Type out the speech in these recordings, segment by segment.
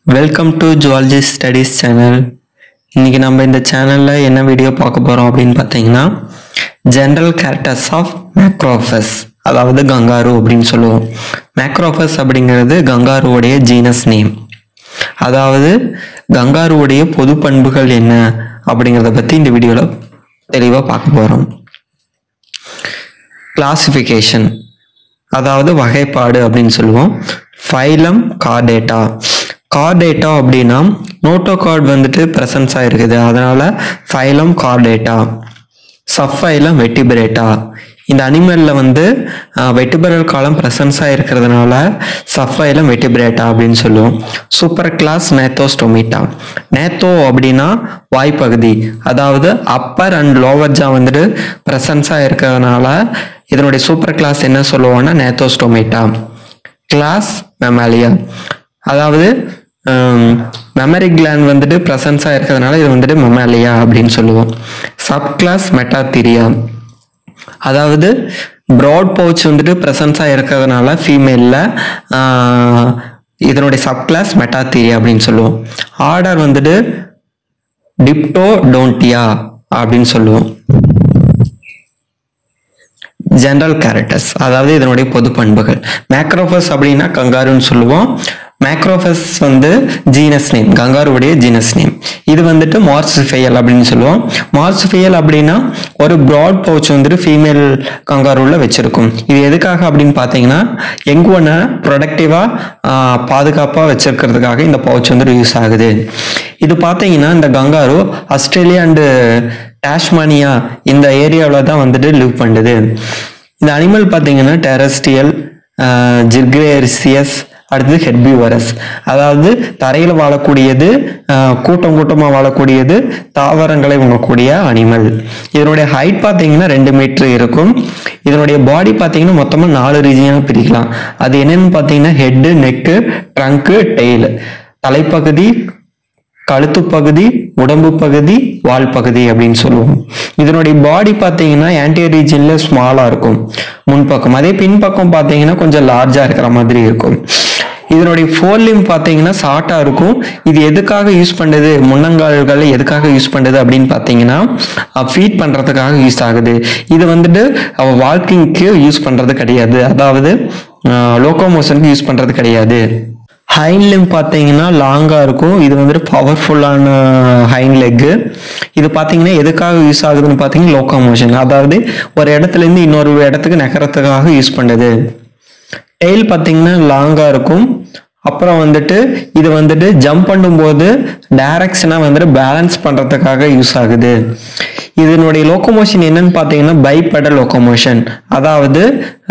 Welcome to zoology studies channel. இன்றைக்கி நம்ம இந்த சேனலில் என்ன வீடியோ பார்க்க போகிறோம் அப்படின்னு பார்த்தீங்கன்னா, ஜென்ரல் கேரக்டர்ஸ் ஆஃப் மேக்ரோஃபஸ், அதாவது கங்காரு அப்படின்னு சொல்லுவோம். மேக்ரோஃபஸ் அப்படிங்கிறது கங்காருவுடைய ஜீனஸ் நேம். அதாவது கங்காருவுடைய பொது பண்புகள் என்ன அப்படிங்கிறத பற்றி இந்த வீடியோவில் தெளிவாக பார்க்க போகிறோம். கிளாசிஃபிகேஷன், அதாவது வகைப்பாடு அப்படின்னு சொல்லுவோம். Phylum chordata. கார்டேட்டா அப்படின்னா நோட்டோகார்ட் வந்துட்டு ப்ரெசன்ஸ் ஆகிருக்குது, அதனால ஃபைலம் கார்டேட்டா. சப்ஃபைலம் வெட்டிபிரேட்டா. இந்த அனிமலில் வந்து வெட்டிபிரல் காலம் ப்ரெசன்ஸாக இருக்கிறதுனால சப்ஃபைலம் வெட்டிபிரேட்டா அப்படின்னு சொல்லுவோம். Super class நேத்தோஸ்டோமிட்டா. நேத்தோ அப்படின்னா வாய்ப்பகுதி, அதாவது அப்பர் அண்ட் லோவர் ஜா வந்துட்டு ப்ரெசன்ஸாக இருக்கிறதுனால இதனுடைய சூப்பர் கிளாஸ் என்ன சொல்லுவோம்னா நேத்தோஸ்டோமிட்டா. கிளாஸ் மெமாலியா, அதாவது மெமரி கிளாண்ட் வந்துட்டு ப்ரெசன்ஸாக இருக்கிறதுனால இது வந்துட்டு மெமாலியா அப்படின்னு சொல்லுவோம். சப் கிளாஸ் மெட்டாத்தீரியா, அதாவது ப்ராட் பவுச் வந்துட்டு ப்ரெசன்ஸாக இருக்கிறதுனால ஃபீமேலில் இதனுடைய சப் கிளாஸ் மெட்டாத்தீரியா அப்படின்னு சொல்லுவோம். ஆர்டர் வந்துட்டு டிப்டோடோன்டியா அப்படின்னு சொல்லுவோம். ஜென்ரல் கேரக்டர்ஸ், அதாவது இதனுடைய பொது பண்புகள். மேக்ரோஃபஸ் அப்படின்னா கங்காருன்னு சொல்லுவோம். மேக்ரோஃபஸ் வந்து ஜீனஸ் நேம், கங்காருடைய ஜீனஸ் நேம். இது வந்துட்டு மார்சுஃபையல் அப்படின்னு சொல்லுவோம். மார்சுஃபையல் அப்படின்னா ஒரு ப்ராட் பவுச் வந்துட்டு ஃபீமேல் கங்காருவில் வச்சிருக்கும். இது எதுக்காக அப்படின்னு பார்த்தீங்கன்னா, யங் ஒன்னை ப்ரொடக்டிவாக பாதுகாப்பாக வச்சிருக்கிறதுக்காக இந்த பவுச் வந்துட்டு யூஸ் ஆகுது. இது பார்த்தீங்கன்னா இந்த கங்காரு ஆஸ்திரேலியா அண்டு டாஸ்மானியா இந்த ஏரியாவில் தான் வந்துட்டு லிவ் பண்ணுது. இந்த அனிமல் பார்த்தீங்கன்னா டெரஸ்ட்ரியல், ஜிர்கிரேசியஸ், அடுத்தது ஹெர்பிவரஸ், அதாவது தரையில் வாழக்கூடியது, கூட்டம் கூட்டமாக வாழக்கூடியது, தாவரங்களை உண்ணக்கூடிய அனிமல். இதனுடைய ஹைட் பார்த்தீங்கன்னா 2 மீட்டர் இருக்கும். இதனுடைய பாடி பார்த்தீங்கன்னா மொத்தமாக 4 ரீஜியனாக பிரிக்கலாம். அது என்னென்னு பார்த்தீங்கன்னா ஹெட்டு, நெக்கு, ட்ரங்க்கு, டெய்ல். தலைப்பகுதி, கழுத்து பகுதி, உடம்பு பகுதி, வால் பகுதி அப்படின்னு சொல்லுவோம். இதனுடைய பாடி பார்த்தீங்கன்னா ஆன்டியர் ரீஜன்ல ஸ்மாலாக இருக்கும் முன்பக்கம், அதே பின்பக்கம் பார்த்தீங்கன்னா கொஞ்சம் லார்ஜாக இருக்கிற மாதிரி இருக்கும். இதனுடைய ஃபோர்லிம் பார்த்தீங்கன்னா ஷார்ட்டாக இருக்கும். இது எதுக்காக யூஸ் பண்ணுது, முன்னங்கால்கள் எதுக்காக யூஸ் பண்ணுது அப்படின்னு பார்த்தீங்கன்னா ஃபீட் பண்ணுறதுக்காக யூஸ் ஆகுது. இது வந்துட்டு வாக்கிங்க்கு யூஸ் பண்ணுறது கிடையாது, அதாவது லோகோமோஷனுக்கு யூஸ் பண்ணுறது கிடையாது. ஹைண்ட் லிம் பார்த்தீங்கன்னா லாங்காக இருக்கும். இது வந்துட்டு பவர்ஃபுல்லான ஹைண்ட் லெக்கு. இது பார்த்தீங்கன்னா எதுக்காக யூஸ் ஆகுதுன்னு பார்த்தீங்கன்னா லோகோமோஷன், அதாவது ஒரு இடத்துலேருந்து இன்னொரு இடத்துக்கு நகரத்துக்காக யூஸ் பண்ணுது. டெய்ல் பார்த்தீங்கன்னா லாங்காக இருக்கும். அப்புறம் வந்துட்டு இது வந்துட்டு ஜம்ப் பண்ணும்போது டைரக்ஷனாக வந்துட்டு பேலன்ஸ் பண்ணுறதுக்காக யூஸ் ஆகுது. இதனுடைய லோகோமோஷன் என்னன்னு பார்த்தீங்கன்னா பைபெடல் லோகோமோஷன், அதாவது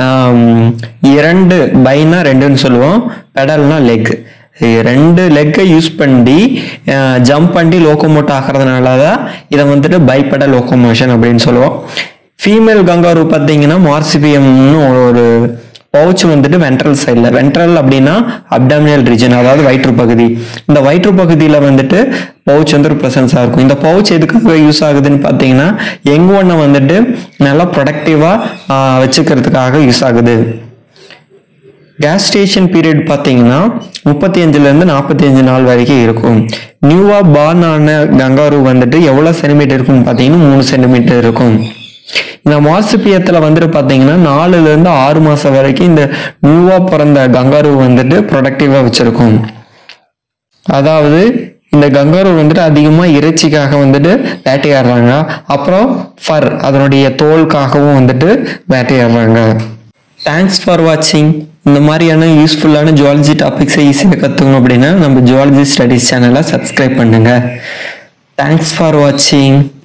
2 பைனா 2ன்னு சொல்லுவோம், பெடல்னா லெக். 2 லெக்கை யூஸ் பண்ணி ஜம்ப் பண்ணி லோகோமோட் ஆகிறதுனால தான் இதை வந்துட்டு பைபெடல் லோகோமோஷன் அப்படின்னு சொல்லுவோம். ஃபீமேல் கங்காரு பார்த்தீங்கன்னா மார்சிபியம்னு ஒரு பவுச் வந்துட்டு வென்ட்ரல் சைடில், வென்ட்ரல் அப்படின்னா அப்டாமினல் ரீஜன், அதாவது வயிற்று பகுதி. இந்த வயிற்று பகுதியில் வந்துட்டு பவுச் வந்து ஒரு ப்ரெசன்ஸாக இருக்கும். இந்த பவுச் எதுக்காக யூஸ் ஆகுதுன்னு பார்த்தீங்கன்னா யங் ஒன்னை வந்துட்டு நல்லா ப்ரொடக்டிவாக வச்சுக்கிறதுக்காக யூஸ் ஆகுது. கேஸ்டேஷன் பீரியட் பார்த்தீங்கன்னா 35லேருந்து 45 நாள் வரைக்கும் இருக்கும். நியூவா பார்ன் ஆன கங்காரு வந்துட்டு எவ்வளோ சென்டிமீட்டர் இருக்குன்னு பார்த்தீங்கன்னா 3 சென்டிமீட்டர் இருக்கும். இந்த மார்சுபியத்தில் வந்துட்டு பார்த்தீங்கன்னா 4லேருந்து 6 மாதம் வரைக்கும் இந்த நியூவா பிறந்த கங்காரு வந்துட்டு ப்ரொடக்டிவாக வச்சிருக்கும். அதாவது இந்த கங்காரு வந்துட்டு அதிகமாக இறைச்சிக்காக வந்துட்டு வேட்டையாடுறாங்க, அப்புறம் ஃபர் அதனுடைய தோலுக்காகவும் வந்துட்டு வேட்டையாடுறாங்க. தேங்க்ஸ் ஃபார் வாட்சிங். இந்த மாதிரியான யூஸ்ஃபுல்லான ஜுவாலஜி டாபிக்ஸை ஈஸியாக கற்றுக்கணும் அப்படின்னா நம்ம ஜுவாலஜி ஸ்டடீஸ் சேனலை சப்ஸ்கிரைப் பண்ணுங்கள். தேங்க்ஸ் ஃபார் வாட்சிங்.